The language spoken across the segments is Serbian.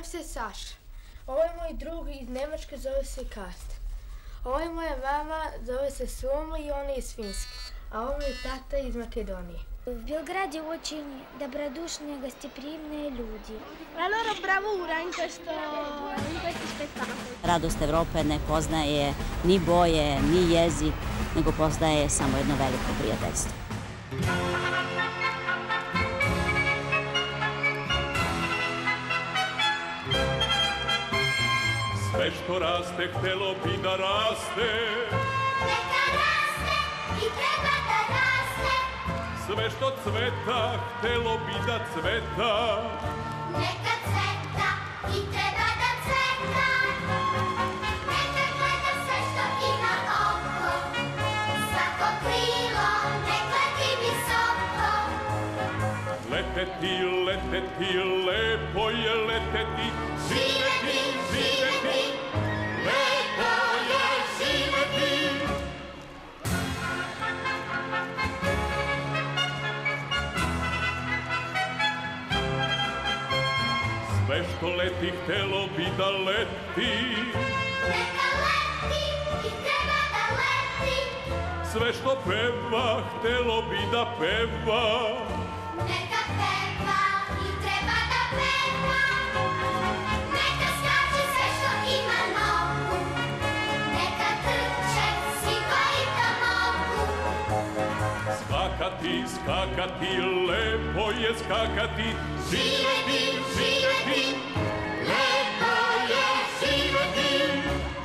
Zovem se Saša. Ovo je moj drug iz Nemačke, zove se Karsten. Ovo je moja mama, zove se Soma i ona je iz Finske. A ovo je tata iz Makedonije. В Белграде очень добродушные, гостеприимные люди. Allora bravura in questi spettacoli. Radost Evrope ne poznaje ni boje, ni jezik, nego poznaje samo jedno veliko prijateljstvo. Sve što raste, htelo bi da raste. Neka raste i treba da raste. Sve što cveta, htelo bi da cveta. Neka cveta i treba da cveta. Neka gleda sve što ima oko. Svako krilo nek leti visoko. Leteti, leteti, lepo je leteti. Živeti, živeti, lepo je živeti. Sve što leti, htelo bi da leti. Neka leti i treba da leti. Sve što peva, htelo bi da peva. Neka peva i treba da peva. Neka skače sve što ima nogu. Neka trče svi koji to mogu. Skakati, skakati, lepo je skakati. Živeti, živeti, lepo je živeti.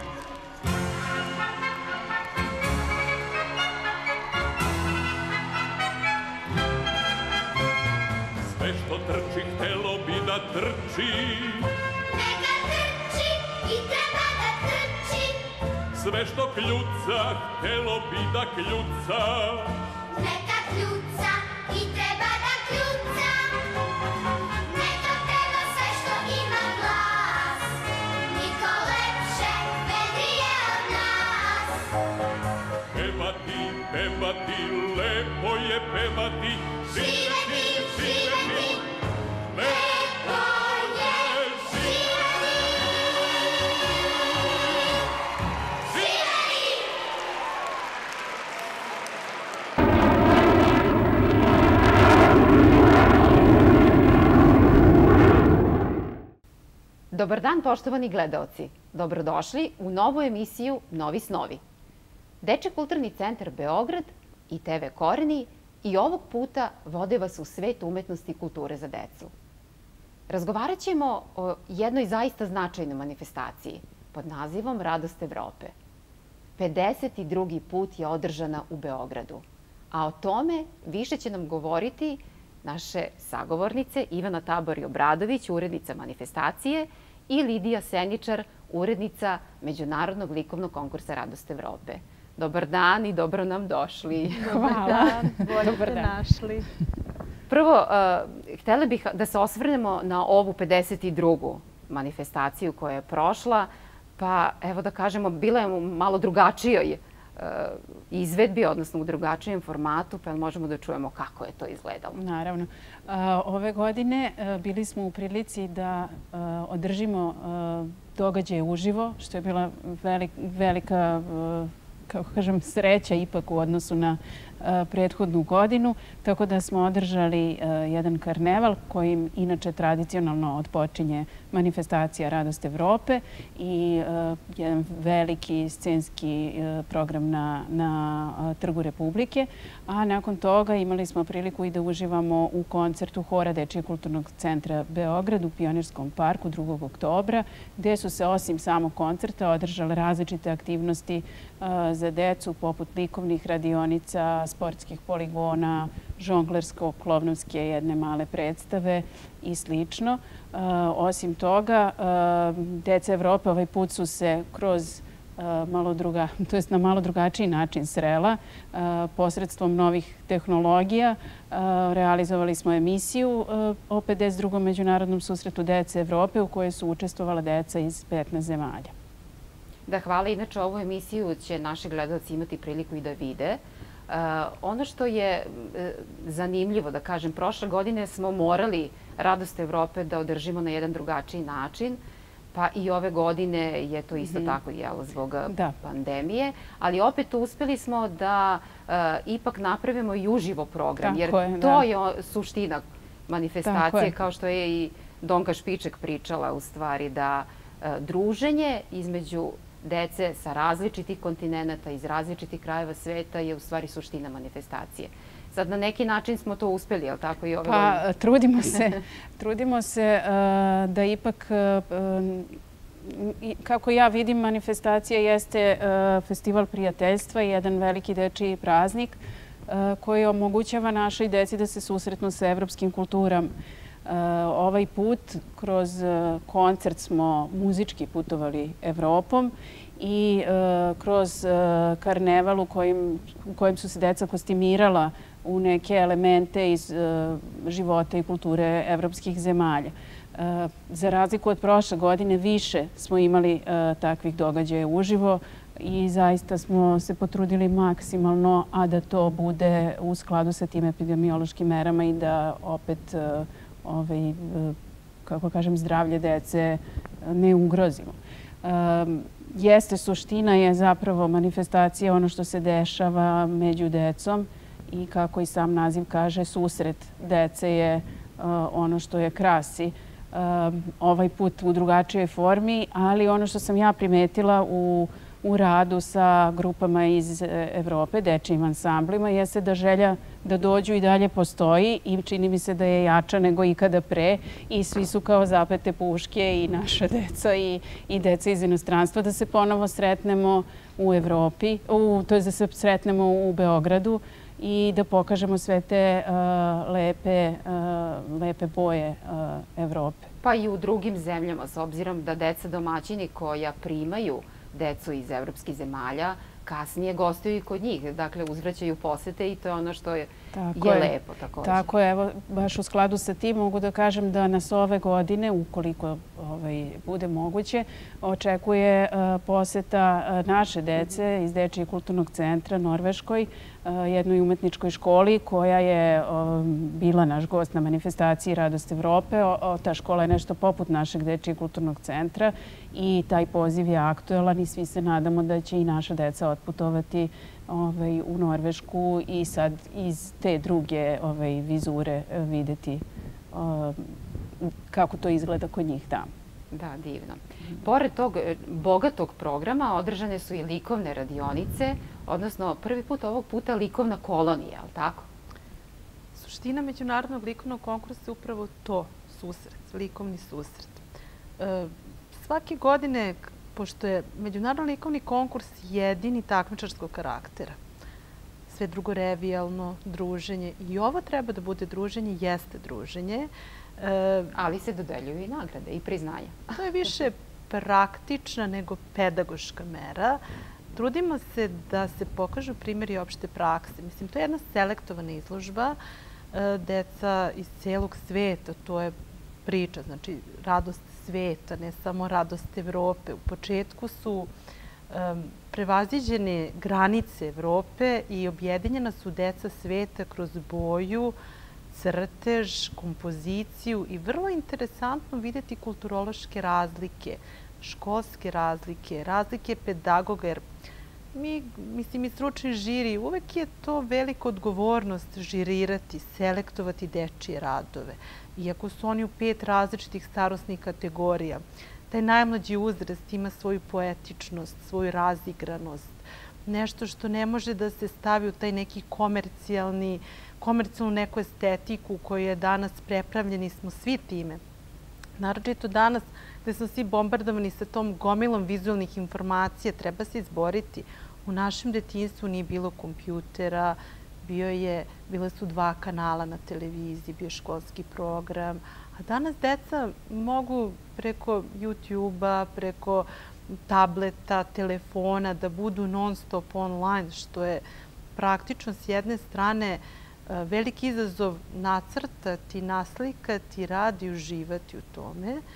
Sve što trči, htelo bi da trči. Neka trči i treba da trči. Sve što kljuca, htelo bi da kljuca. Neka kljuca i treba da kljuca. Neka peva sve što ima glas. Niko lepše, vedrije od nas. Pevati, pevati, lepo je pevati. Živeti, živeti, lepo je živeti. Živeti! Dobar dan, poštovani gledaoci. Dobrodošli u novu emisiju Novi snovi. Dečiji kulturni centar Beograd i TV Koreni i ovog puta vode vas u svet umetnosti i kulture za decu. Razgovarat ćemo o jednoj zaista značajnoj manifestaciji pod nazivom Radost Evrope. 52. put je održana u Beogradu, a o tome više će nam govoriti naše sagovornice Ivana Tabori-Obradović, urednica manifestacije, i Lidija Seničar, urednica Međunarodnog likovnog konkursa Radost Evrope. Dobar dan i dobro nam došli. Hvala, bolje ste našli. Prvo, htjela bih da se osvrnemo na ovu 52. manifestaciju koja je prošla, pa evo da kažemo, bila je u malo drugačijoj izvedbi, odnosno u drugačijem formatu, pa možemo da čujemo kako je to izgledalo. Naravno. Ove godine bili smo u prilici da održimo događaje uživo, što je bila velika, kako kažem, sreća ipak u odnosu na prethodnu godinu. Tako da smo održali jedan karneval kojim inače tradicionalno otpočinje manifestacija Radost Evrope i jedan veliki scenski program na Trgu Republike. A nakon toga imali smo priliku i da uživamo u koncertu Hora Dečijeg kulturnog centra Beograd u Pionirskom parku 2. oktobra, gde su se osim samog koncerta održale različite aktivnosti za decu poput likovnih radionica, sportskih poligona, žonglersko-klovnovske jedne male predstave i slično. Osim toga, deca Evrope ovaj put su se kroz na malo drugačiji način srela posredstvom novih tehnologija. Realizovali smo emisiju o 52. Međunarodnom susretu dece Evrope u kojoj su učestvovala deca iz 15 zemalja. Da, hvala. Inače, ovu emisiju će naši gledalci imati priliku i da vide Ono što je zanimljivo, da kažem, prošle godine smo morali Radost Evrope da održimo na jedan drugačiji način, pa i ove godine je to isto tako zbog pandemije, ali opet uspeli smo da ipak napravimo i uživo program, jer to je suština manifestacije, kao što je i Donka Špiček pričala u stvari, da druženje između dece sa različitih kontinenta, iz različitih krajeva sveta je u stvari suština manifestacije. Sad na neki način smo to uspeli, je li tako i ove godine? Pa trudimo se da ipak, kako ja vidim, manifestacija jeste festival prijateljstva i jedan veliki dečiji praznik koji omogućava našoj deci da se susretnu sa evropskim kulturama. Ovaj put kroz koncert smo muzički putovali Evropom i kroz karneval u kojem su se deca kostimirala u neke elemente iz života i kulture evropskih zemalja. Za razliku od prošle godine više smo imali takvih događaja uživo i zaista smo se potrudili maksimalno, a da to bude u skladu sa tim epidemiološkim merama i da opet kako kažem, zdravlje dece ne ugrozimo. Jeste, suština je zapravo manifestacija ono što se dešava među decom i kako i sam naziv kaže, susret dece je ono što je krasi ovaj put u drugačijoj formi, ali ono što sam ja primetila u radu sa grupama iz Evrope, dečijim ansamblima, jeste da želja da dođu i dalje postoji i čini mi se da je jača nego ikada pre i svi su kao zapete puške i naša deca i deca iz inostranstva da se ponovo sretnemo u Evropi, to je da se sretnemo u Beogradu i da pokažemo sve te lepe boje Evrope. Pa i u drugim zemljama, s obzirom da deca domaćini koja primaju decu iz evropskih zemalja, kasnije gostuju i kod njih. Dakle, uzvraćaju posete i to je ono što je lepo također. Tako je. Evo, baš u skladu sa tim mogu da kažem da nas ove godine, ukoliko bude moguće, očekuje poseta naše dece iz Dečijeg kulturnog centra Norveškoj, jednoj umetničkoj školi koja je bila naš gost na manifestaciji Radost Evrope. Ta škola je nešto poput našeg Dečijeg kulturnog centra i taj poziv je aktuelan i svi se nadamo da će i naša deca otputovati u Norvešku i sad iz te druge vizure videti kako to izgleda kod njih tamo. Da, divno. Pored tog bogatog programa održane su i likovne radionice, odnosno prvi put ovog puta likovna kolonija, ali tako? Suština Međunarodnog likovnog konkursa je upravo to, susret, likovni susret. Svake godine, pošto je Međunarodni likovni konkurs jedini takmičarskog karaktera, sve drugo revijalno, druženje i ovo treba da bude druženje, jeste druženje. Ali se dodeljuju i nagrade i priznanja. To je više praktična nego pedagoška mera. Trudimo se da se pokažu primjeri opšte prakse. Mislim, to je jedna selektovana izložba. Deca iz celog sveta, to je priča, znači radost sveta, ne samo radost Evrope. U početku su prevaziđene granice Evrope i objedinjena su deca sveta kroz boju, crtež, kompoziciju i vrlo interesantno vidjeti kulturološke razlike, školske razlike, razlike pedagoga, jer mislim i stručni žiri, uvek je to velika odgovornost žirirati, selektovati dečije radove. Iako su oni u 5 različitih starosnih kategorija, taj najmlađi uzrast ima svoju poetičnost, svoju razigranost, nešto što ne može da se stavi u taj neki komercijalnu neku estetiku u kojoj je danas prepravljeni smo svi time. Naročito danas gde smo svi bombardovani sa tom gomilom vizualnih informacija, treba se izboriti. U našem detinjstvu nije bilo kompjutera, bile su 2 kanala na televiziji, bio školski program, a danas deca mogu preko YouTube-a, preko tableta, telefona da budu non stop online, što je praktično s jedne strane veliki izazov nacrtati, naslikati, radi, uživati u tome.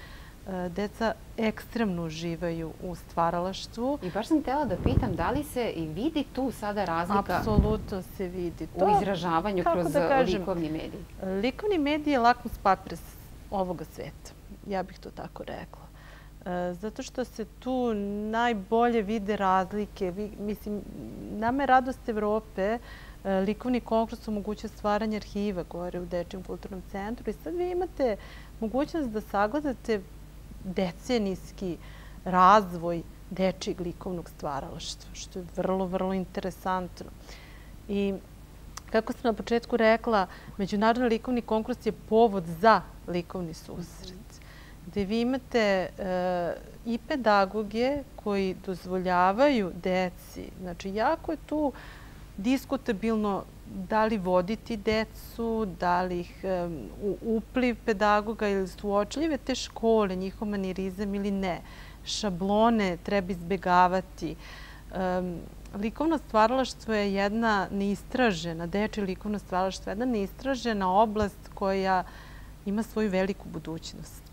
Deca ekstremno uživaju u stvaralaštvu. I baš sam htjela da pitam da li se i vidi tu sada razlika Apsolutno se vidi. u izražavanju kroz likovni medij? Likovni medij je lakmus papir ovoga sveta. Ja bih to tako rekla. Zato što se tu najbolje vide razlike. Mislim, nama je Radost Evrope likovni konkurs omogućuje stvaranje arhiva gore u Dečijem kulturnom centru i sad vi imate mogućnost da sagledate decenijski razvoj dečijeg likovnog stvaralaštva, što je vrlo, vrlo interesantno. I kako sam na početku rekla, Međunarodni likovni konkurs je povod za likovni susret, gde vi imate i pedagoge koji dozvoljavaju deci. Znači, jako je tu diskutabilno da li voditi decu, da li ih upliv pedagoga ili su uočljive te škole, njihov manirizam ili ne. Šablone treba izbegavati. Likovno stvaralaštvo je jedna neistražena, dečje likovno stvaralaštvo je jedna neistražena oblast koja ima svoju veliku budućnost.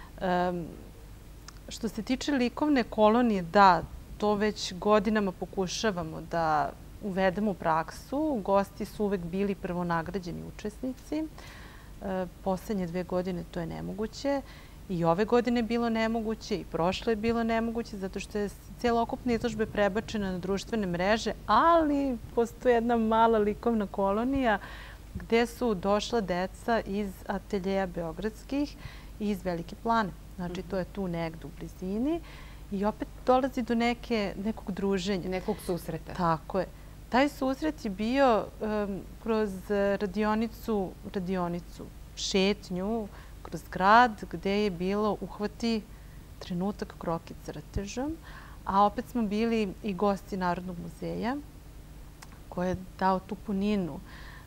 Što se tiče likovne kolonije, da, to već godinama pokušavamo da uvedemo u praksu. Gosti su uvek bili prvonagrađeni učesnici. Poslednje 2 godine to je nemoguće. I ove godine je bilo nemoguće i prošle je bilo nemoguće zato što je celokupna izložba prebačena na društvene mreže, ali postoji jedna mala likovna kolonija gde su došla deca iz ateljeja beogradskih i iz Velike Plane. Znači, to je tu negde u blizini i opet dolazi do nekog druženja. Nekog susreta. Tako je. Taj susret je bio kroz radionicu, šetnju, kroz grad gde je bilo uhvati trenutak kroki crtežom, a opet smo bili i gosti Narodnog muzeja koji je dao tu puninu.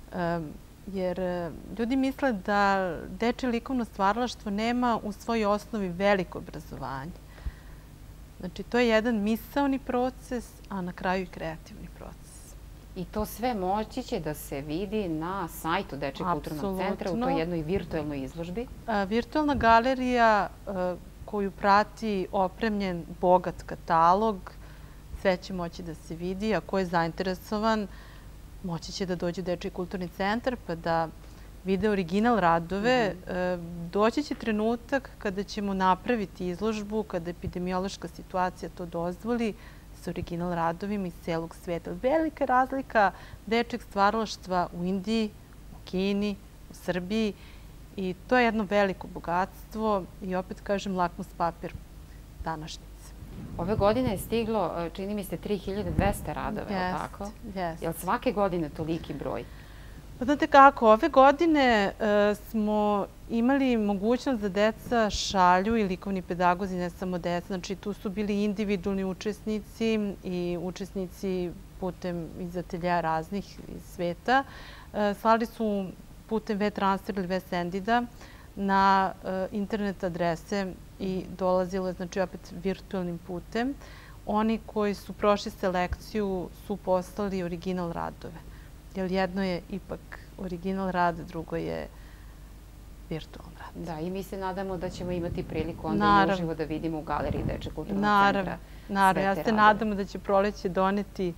Jer ljudi misle da dečje likovno stvaralaštvo nema u svojoj osnovi veliko obrazovanje. Znači, to je jedan misaoni proces, a na kraju i kreativni proces. I to sve moći će da se vidi na sajtu Dečijeg kulturnog centra u toj jednoj virtualnoj izložbi. Virtualna galerija koju prati opremljen bogat katalog, sve će moći da se vidi, a ko je zainteresovan moći će da dođe u Dečiji kulturni centar pa da vide original radove. Doći će trenutak kada ćemo napraviti izložbu, kada epidemiološka situacija to dozvoli, sa original radovima iz celog sveta. Velika razlika dečjeg stvaralaštva u Indiji, u Kini, u Srbiji i to je jedno veliko bogatstvo i opet kažem lakmus papir današnjice. Ove godine je stiglo, čini mi se, 3200 radova, je li tako? Jeste. Je li svake godine toliki broj? Znate kako, ove godine smo imali mogućnost da deca šalju i likovni pedagozi, ne samo deca. Znači, tu su bili individualni učesnici i učesnici putem iz ateljeja raznih iz sveta. Slali su putem WeTransfer ili WeSendida na internet adrese i dolazilo je, znači, opet virtualnim putem. Oni koji su prošli selekciju su poslali original radove. Jer jedno je ipak original rad, drugo je virtualan rad. Da, i mi se nadamo da ćemo imati priliku onda i uživo da vidimo u galeriji Dečijeg kulturnog centra. Naravno, ja se nadamo da će proleće doneti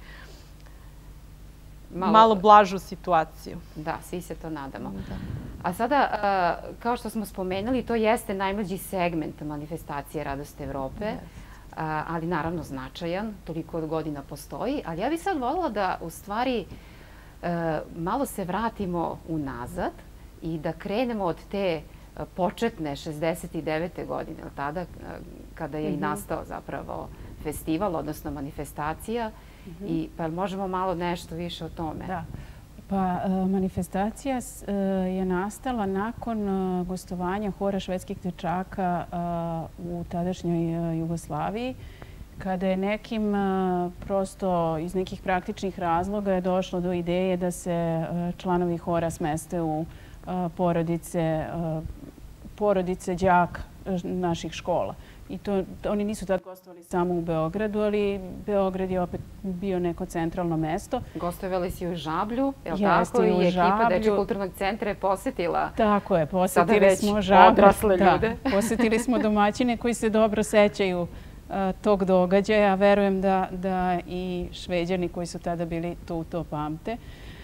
malo blažu situaciju. Da, svi se to nadamo. A sada, kao što smo spomenuli, to jeste najmlađi segment manifestacije Radost Evrope, ali naravno značajan, toliko od godina postoji. Ali ja bih sad voljela da u stvari malo se vratimo unazad i da krenemo od te početne 69. godine, tada kada je i nastao zapravo festival, odnosno manifestacija. Pa možemo malo nešto više o tome? Da. Pa manifestacija je nastala nakon gostovanja Hora švedskih dečaka u tadašnjoj Jugoslaviji, kada je nekim prosto iz nekih praktičnih razloga je došlo do ideje da se članovi hora smeste u porodice đaka naših škola. I oni nisu tad gostovali samo u Beogradu, ali Beograd je opet bio neko centralno mesto. Gostovali si u Žablju, je li Jeste, tako? i u I ekipa Žablju. Dečijeg kulturnog centra je posjetila Tako je, sada posetili već smo Žablju. odrasle ljude. Posetili smo domaćine koji se dobro sećaju tog događaja. Verujem da i Šveđani koji su tada bili tu to pamte.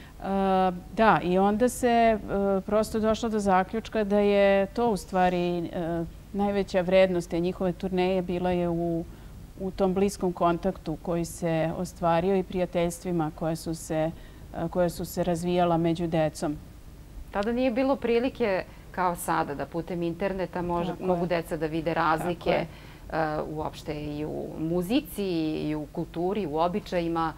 Da, i onda se prosto došlo do zaključka da je to u stvari najveća vrednost te njihove turneje bila je u tom bliskom kontaktu koji se ostvario i prijateljstvima koja su se razvijala među decom. Tada nije bilo prilike kao sada da putem interneta mogu deca da vide razlike uopšte i u muzici, i u kulturi, u običajima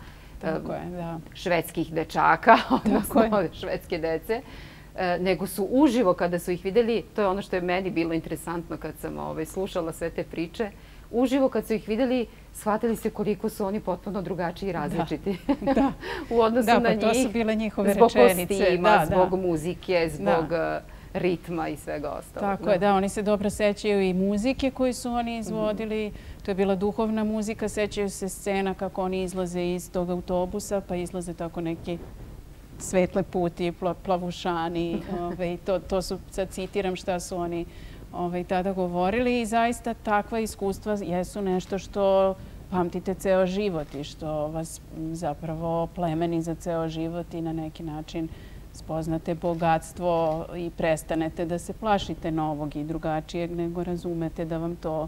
švedskih dečaka, odnosno švedske dece, nego su uživo kada su ih videli, to je ono što je meni bilo interesantno kad sam slušala sve te priče, uživo kad su ih videli, shvatili se koliko su oni potpuno drugačiji i različiti u odnosu na njih. Da, pa to su bile njihove zbog rečenice. kostima, zbog muzike, zbog ritma i svega ostalog. Tako je, da, oni se dobro sećaju i muzike koju su oni izvodili. To je bila duhovna muzika, sećaju se scena kako oni izlaze iz tog autobusa, pa izlaze tako neki svetle puti, plavušani. To su, sad citiram šta su oni tada govorili i zaista takva iskustva jesu nešto što pamtite ceo život i što vas zapravo plemeni za ceo život i na neki način spoznate bogatstvo i prestanete da se plašite novog i drugačijeg, nego razumete da vam to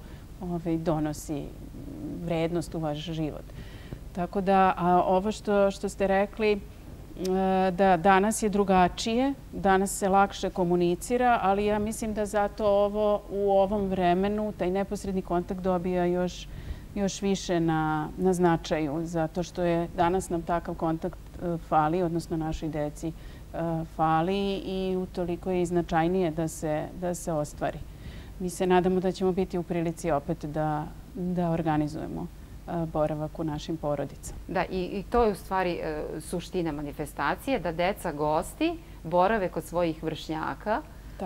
donosi vrednost u vaš život. Tako da, ovo što ste rekli, da danas je drugačije, danas se lakše komunicira, ali ja mislim da zato u ovom vremenu taj neposredni kontakt dobija još više na značaju, zato što je danas nam takav kontakt fali, odnosno našoj deci fali i utoliko je i značajnije da se ostvari. Mi se nadamo da ćemo biti u prilici opet da organizujemo boravak u našim porodicama. Da, i to je u stvari suština manifestacije, da deca gosti borave kod svojih vršnjaka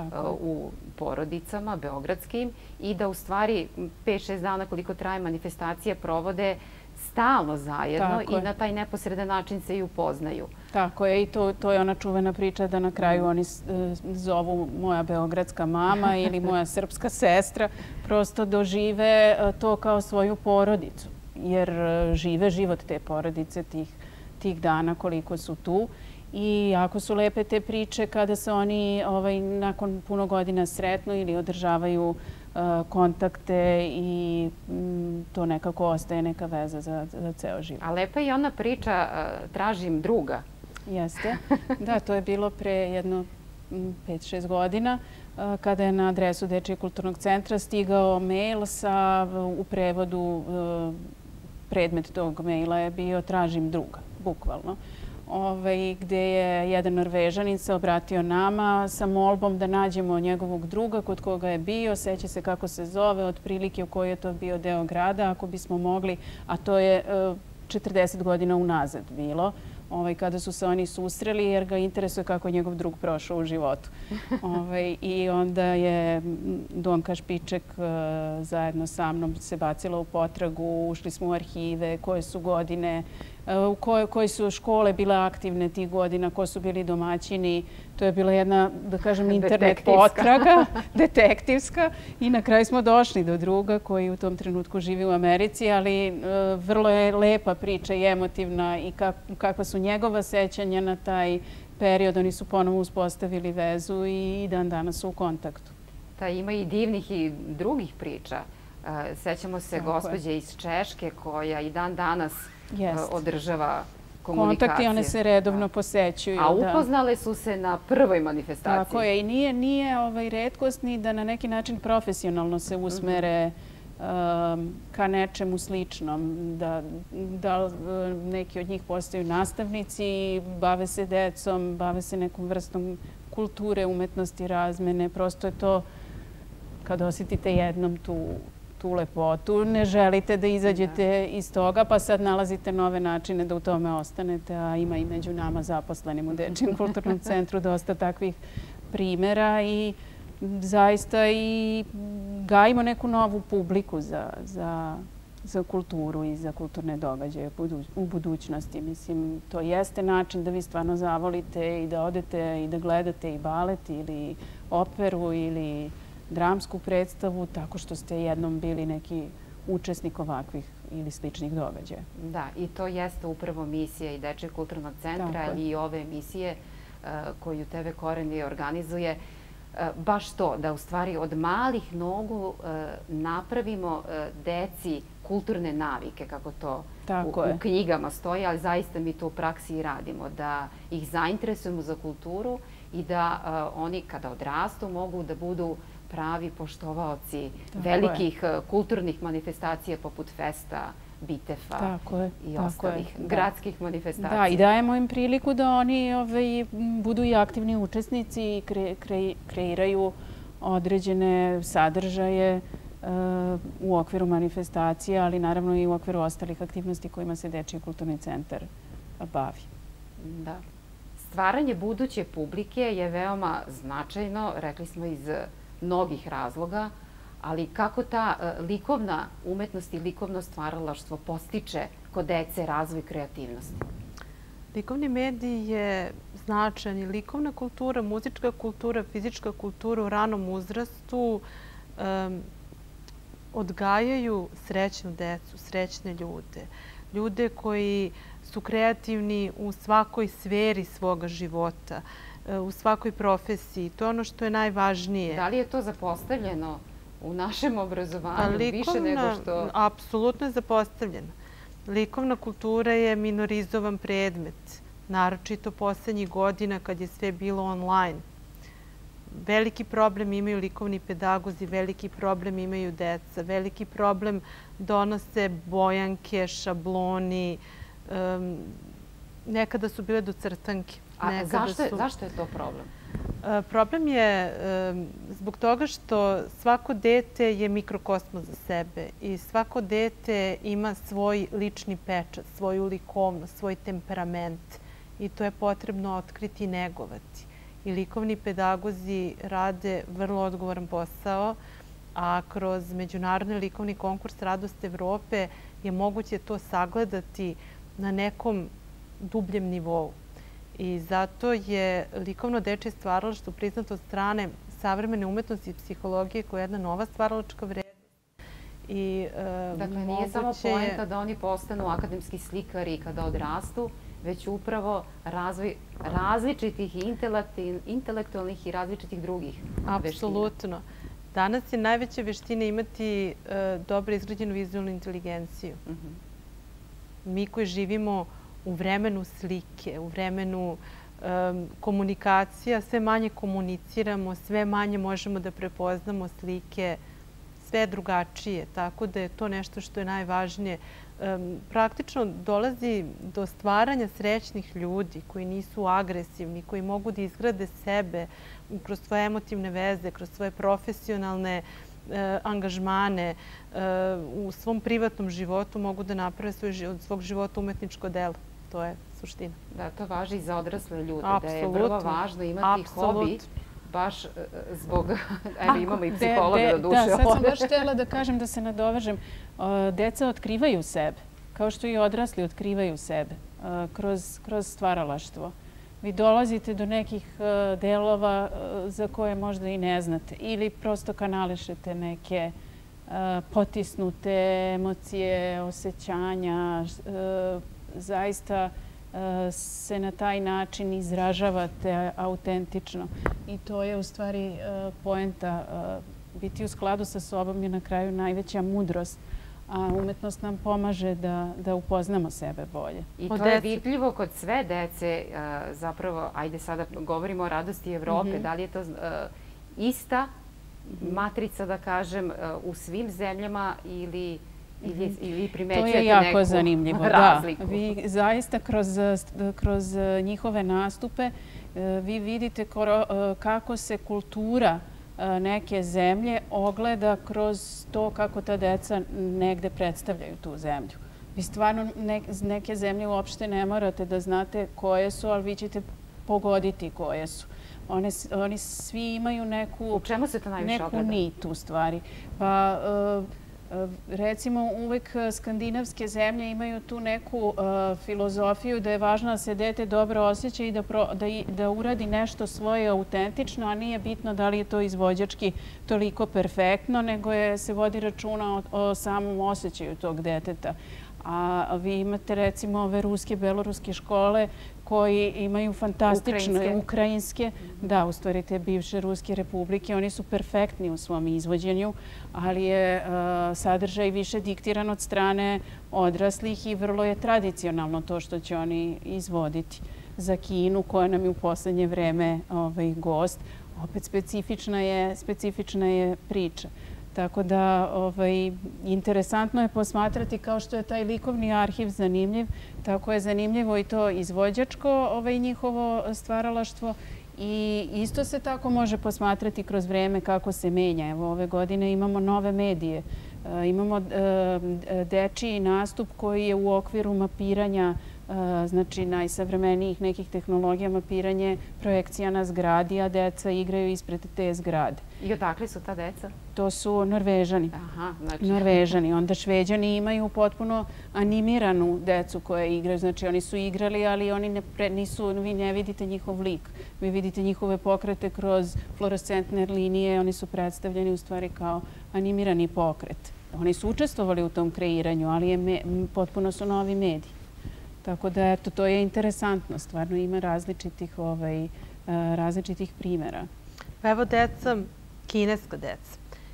u porodicama beogradskim i da u stvari 5-6 dana koliko traje manifestacija provode stalno zajedno i na taj neposredan način se i upoznaju. Tako je i to je ona čuvena priča da na kraju oni zovu moja beogradska mama ili moja srpska sestra, prosto dožive to kao svoju porodicu, jer žive život te porodice tih dana koliko su tu. I jako su lepe te priče kada se oni nakon puno godina sretnu ili održavaju kontakte i to nekako ostaje neka veza za ceo život. A lepa je i ona priča tražim druga. Jeste. Da, to je bilo pre jedno 5-6 godina kada je na adresu Dečijeg kulturnog centra stigao mail u prevodu predmet tog maila je bio tražim druga, bukvalno. Gde je jedan Norvežanin se obratio nama sa molbom da nađemo njegovog druga kod koga je bio, seća se kako se zove, otprilike u koji je to bio deo grada, ako bismo mogli, a to je 40 godina unazad bilo, kada su se oni susreli, jer ga interesuje kako je njegov drug prošao u životu. I onda je Donka Špiček zajedno sa mnom se bacila u potragu, ušli smo u arhive, koje su godine, koje su škole bile aktivne tih godina, ko su bili domaćini. To je bila jedna, da kažem, internet potraga, detektivska. I na kraju smo došli do druga koji u tom trenutku živi u Americi, ali vrlo je lepa priča i emotivna i kakva su njegova sećanja na taj period. Oni su ponovo uspostavili vezu i dan danas su u kontaktu. Da, ima i divnih i drugih priča. Sećamo se gospođe iz Češke koja i dan danas održava komunikacije. Kontakti, one se redovno posećuju. A upoznale su se na prvoj manifestaciji. Tako je. I nije retkost ni da na neki način profesionalno se usmere ka nečemu sličnom. Da neki od njih postaju nastavnici, bave se decom, bave se nekom vrstom kulture, umetnosti, razmene. Prosto je to, kad osjetite jednom tu lepotu, ne želite da izađete iz toga, pa sad nalazite nove načine da u tome ostanete, a ima i među nama zaposlenim u Dečijem kulturnom centru dosta takvih primjera i zaista i gajimo neku novu publiku za kulturu i za kulturne događaje u budućnosti. Mislim, to jeste način da vi stvarno zavolite i da odete i da gledate i balet ili operu ili dramsku predstavu tako što ste jednom bili neki učesnik ovakvih ili sličnih događaja. Da, i to jeste upravo misija i Dečijeg kulturnog centra, ali i ove emisije koju TV Koreni organizuje. Baš to, da u stvari od malih nogu napravimo deci kulturne navike, kako to u knjigama stoji, ali zaista mi to u praksi i radimo, da ih zainteresujemo za kulturu i da oni kada odrastu mogu da budu pravi poštovaoci velikih kulturnih manifestacija poput festa, Bitefa i ostalih gradskih manifestacija. Da, i dajemo im priliku da oni budu i aktivni učesnici i kreiraju određene sadržaje u okviru manifestacija, ali naravno i u okviru ostalih aktivnosti kojima se Dečiji kulturni centar bavi. Da. Stvaranje buduće publike je veoma značajno, rekli smo iz mnogih razloga, ali kako ta likovna umetnost i likovno stvaralaštvo postiče kod dece razvoj kreativnosti? Likovni medij je značajan i likovna kultura, muzička kultura, fizička kultura u ranom uzrastu odgajaju srećnu decu, srećne ljude. Ljude koji su kreativni u svakoj sferi svoga života, u svakoj profesiji. To je ono što je najvažnije. Da li je to zapostavljeno u našem obrazovanju više nego što... Apsolutno je zapostavljeno. Likovna kultura je minorizovan predmet, naročito poslednjih godina kad je sve bilo online. Veliki problem imaju likovni pedagozi, veliki problem imaju deca, veliki problem donose bojanke, šabloni, nekada su bile docrtanke. A zašto je to problem? Problem je zbog toga što svako dete je mikrokosmos za sebe i svako dete ima svoj lični pečat, svoju likovnost, svoj temperament i to je potrebno otkriti i negovati. I likovni pedagozi rade vrlo odgovoran posao, a kroz Međunarodni likovni konkurs Radost Evrope je moguće to sagledati na nekom dubljem nivou. I zato je likovno dečje stvaralaštvo priznato od strane savremene umetnosti i psihologije koja je jedna nova stvaralačka vrednost. Dakle, nije samo poenta da oni postanu akademski slikari kada odrastu, već upravo razvoj različitih intelektualnih i različitih drugih veština. Apsolutno. Danas je najveća veština imati dobro izgrađenu vizualnu inteligenciju. Mi koji živimo u vremenu slike, u vremenu komunikacija, sve manje komuniciramo, sve manje možemo da prepoznamo slike, sve drugačije. Tako da je to nešto što je najvažnije. Praktično dolazi do stvaranja srećnih ljudi koji nisu agresivni, koji mogu da izgrade sebe kroz svoje emotivne veze, kroz svoje profesionalne angažmane, u svom privatnom životu mogu da naprave od svog života umetničko delo. To je suština. Da, to važi i za odrasle ljude, da je vrlo važno imati hobi, baš zbog, evo imamo i psihologa do duše. Da, sad sam baš htjela da kažem, da se nadovežem, deca otkrivaju sebe, kao što i odrasli otkrivaju sebe, kroz stvaralaštvo. Vi dolazite do nekih delova za koje možda i ne znate ili prosto kanališete neke potisnute emocije, osjećanja, zaista se na taj način izražavate autentično. I to je u stvari poenta. Biti u skladu sa sobom je na kraju najveća mudrost, a umetnost nam pomaže da upoznamo sebe bolje. I to je vidljivo kod sve dece. Zapravo, ajde sada govorimo o Radosti Evrope. Da li je to ista matrica, da kažem, u svim zemljama ili primećujete neku razliku? To je jako zanimljivo. Da, vi zaista kroz njihove nastupe vi vidite kako se kultura neke zemlje ogleda kroz to kako ta deca negde predstavljaju tu zemlju. Vi stvarno neke zemlje uopšte ne morate da znate koje su, ali vi ćete pogoditi koje su. Oni svi imaju neku... U čemu se to najviše ogleda? Neku nit u stvari. Pa recimo uvek skandinavske zemlje imaju tu neku filozofiju da je važno da se dete dobro osjeća i da uradi nešto svoje autentično, a nije bitno da li je to izvođački toliko perfektno, nego se vodi računa o samom osjećaju tog deteta. A vi imate recimo ove ruske, beloruske škole koji imaju fantastične ukrajinske, da, u stvari te bivše ruske republike, oni su perfektni u svom izvođenju, ali je sadržaj više diktiran od strane odraslih i vrlo je tradicionalno to što će oni izvoditi. Za Kinu, koja nam je u poslednje vreme gost, opet specifična je priča. Tako da interesantno je posmatrati kao što je taj likovni arhiv zanimljiv, tako je zanimljivo i to izvođačko njihovo stvaralaštvo i isto se tako može posmatrati kroz vreme kako se menja. Evo ove godine imamo nove medije, imamo dečiji nastup koji je u okviru mapiranja, znači najsavremenijih nekih tehnologija, mapiranje projekcija na zgradi, a deca igraju ispred te zgrade. I odakle su ta deca? To su Norvežani. Norvežani. Onda Šveđani imaju potpuno animiranu decu koja igraju. Znači oni su igrali, ali oni vi ne vidite njihov lik. Vi vidite njihove pokrete kroz fluorescentne linije. Oni su predstavljeni u stvari kao animirani pokret. Oni su učestvovali u tom kreiranju, ali potpuno su novi mediji. Tako da, eto, to je interesantno. Stvarno ima različitih primjera. Pa evo deca, kineska deca.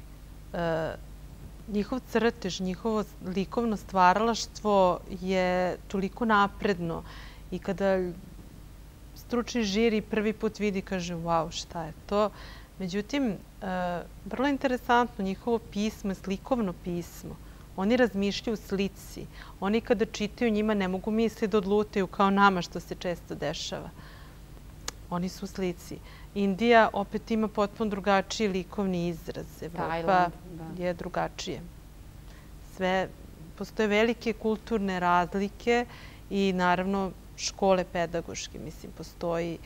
Njihov crtež, njihovo likovno stvaralaštvo je toliko napredno i kada stručni žiri prvi put vidi, kaže, wow, šta je to? Međutim, vrlo interesantno, njihovo pismo je slikovno pismo. Oni razmišljaju u slici. Oni kada čitaju njima ne mogu misli da odlutaju kao nama što se često dešava. Oni su u slici. Indija opet ima potpuno drugačiji likovni izraz. Evropa je drugačije. Postoje velike kulturne razlike i naravno škole pedagoške. Mislim, postoji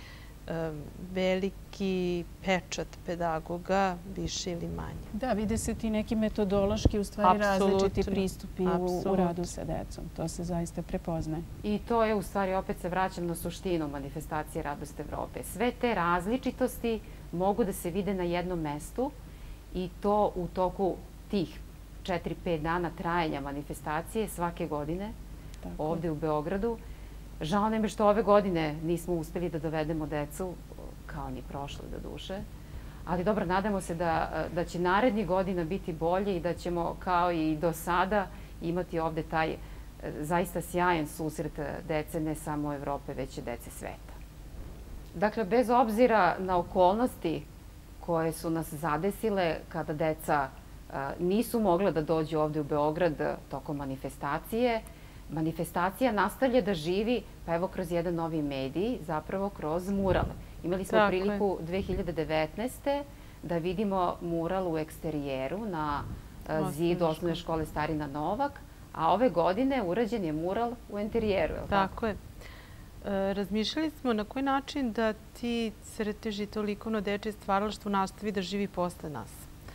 veliki pečat pedagoga, više ili manje. Da, vide se ti neki metodološki, u stvari različiti pristupi u radu sa decom. To se zaista prepoznaje. I to je, u stvari, opet se vraćam na suštinu manifestacije Radost Evrope. Sve te različitosti mogu da se vide na jednom mestu i to u toku tih 4-5 dana trajanja manifestacije svake godine ovde u Beogradu. Žao nam je što ove godine nismo uspeli da dovedemo decu, kao ni prošle do duše. Ali dobro, nadamo se da će narednih godina biti bolje i da ćemo, kao i do sada, imati ovde taj zaista sjajan susret dece, ne samo Evrope, već i dece sveta. Dakle, bez obzira na okolnosti koje su nas zadesile kada deca nisu mogla da dođu ovde u Beograd tokom manifestacije, manifestacija nastavlja da živi, pa evo kroz jedan novi medij, zapravo kroz mural. Imali smo priliku 2019. da vidimo mural u eksterijeru na zidu osnovne škole Starina Novak, a ove godine urađen je mural u interijeru. Tako je. Razmišljali smo na koji način da ti crteži, to likovno dečje stvaralaštvo nastavi da živi posle nas.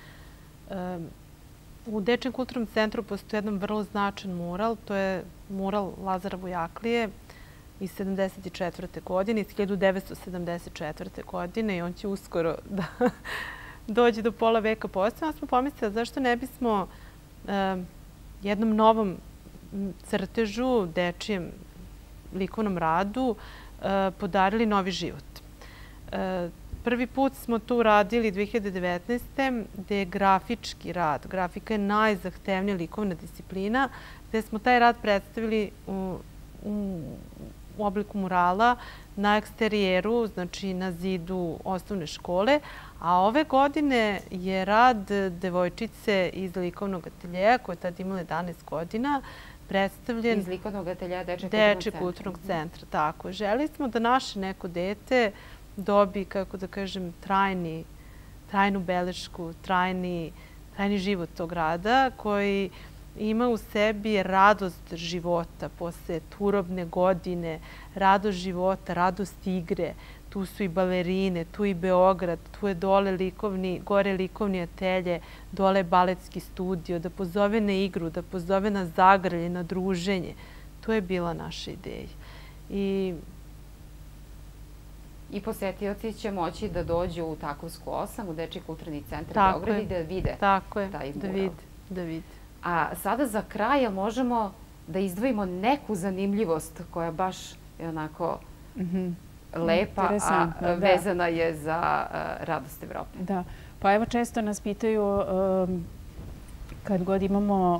U Dečijem kulturnom centru postoji jedan vrlo značajan mural. To je mural Lazara Vujaklije iz 1974. godine, iz 1974. godine i on će uskoro da dođe do pola veka posle. Onda smo pomislili zašto ne bismo jednom novom crtežu, dečijem likovnom radu podarili novi život. Prvi put smo to uradili 2019. gde je grafički rad. Grafika je najzahtevnija likovna disciplina, gde smo taj rad predstavili u obliku murala na eksterijeru, znači na zidu osnovne škole. A ove godine je rad devojčice iz likovnog ateljeja, koja je tada imala 11 godina, predstavljen iz likovnog ateljeja Dečijeg kulturnog centra. Tako, želeli smo da naše neko dete dobi, kako da kažem, trajnu belešku, trajni život tog rada koji ima u sebi radost života posle turobne godine, radost života, radost igre. tu su i balerine, tu i Beograd, tu je gore likovni atelje, dole baletski studio, da pozove na igru, da pozove na zagrlje, na druženje. To je bila naša ideja. I posetioci će moći da dođu u Takovsku 8, u Dečiji kulturni centar Beograd i da vide taj mural. Da vide. A sada za kraj možemo da izdvojimo neku zanimljivost koja baš je onako lepa, a vezana je za Radost Evrope. Da, pa evo često nas pitaju kad god imamo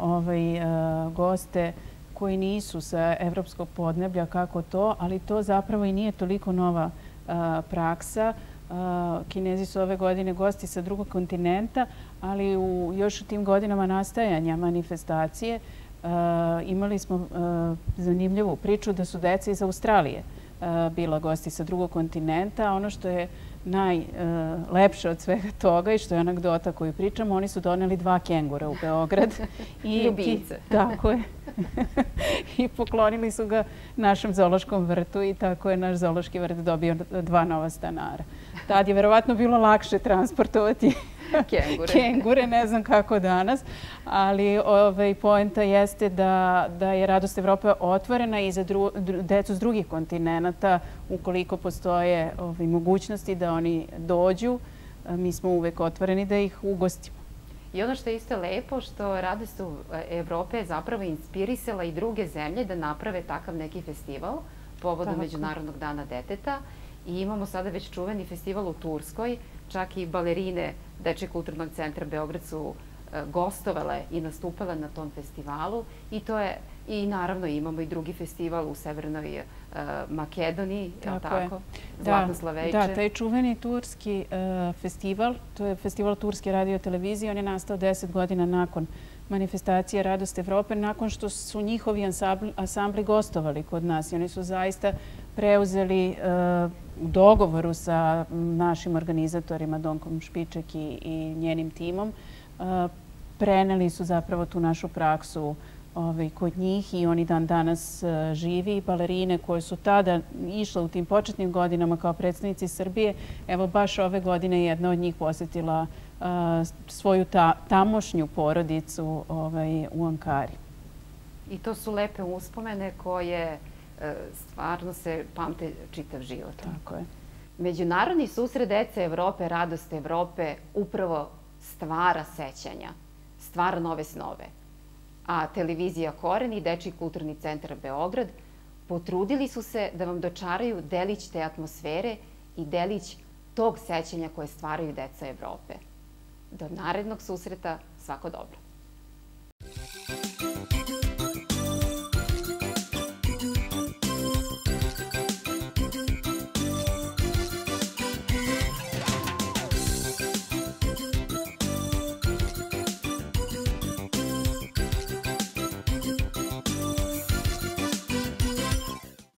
goste koji nisu sa evropskog podneblja, kako to, ali to zapravo i nije toliko nova praksa. Kinezi su ove godine gosti sa drugog kontinenta, ali još u tim godinama nastajanja manifestacije imali smo zanimljivu priču da su deca iz Australije bila gosti sa drugog kontinenta. Ono što je najlepše od svega toga i što je anegdota koju pričamo, oni su doneli 2 kengura u Beograd. Ljubimce. Tako je. I poklonili su ga našem zoološkom vrtu i tako je naš zoološki vrt dobio 2 nova stanara. Tad je verovatno bilo lakše transportovati kengure, ne znam kako danas, ali poenta jeste da je Radost Evrope otvorena i za decu s drugih kontinenta, ukoliko postoje mogućnosti da oni dođu, mi smo uvek otvoreni da ih ugostimo. I ono što je isto lepo, što Radost Evrope je zapravo inspirisala i druge zemlje da naprave takav neki festival povodom Međunarodnog dana deteta. I imamo sada već čuveni festival u Turskoj, čak i balerine Dečijeg kulturnog centra Beograd su gostovale i nastupale na tom festivalu. I naravno imamo i drugi festival u Severnoj Makedoniji, je li tako? Zlatno Slavejče. Da, taj čuveni turski festival, to je festival Turske radiotelevizije, on je nastao 10 godina nakon manifestacije Radost Evrope, nakon što su njihovi ansambli gostovali kod nas. I oni su zaista preuzeli u dogovoru sa našim organizatorima, Donkom Špiček i njenim timom, preneli su zapravo tu našu praksu kod njih i oni dan danas živi. Balerine koje su tada išle u tim početnim godinama kao predstavnici Srbije, evo baš ove godine jedna od njih posjetila svoju tamošnju porodicu u Ankari. I to su lepe uspomene koje stvarno se pamte čitav život. Tako je. Međunarodni susret dece Evrope, Radost Evrope, upravo stvara sećanja, stvara nove snove. A televizija Koren i Dečiji kulturni centar Beograd potrudili su se da vam dočaraju delić te atmosfere i delić tog sećanja koje stvaraju deca Evrope. Do narednog susreta, svako dobro.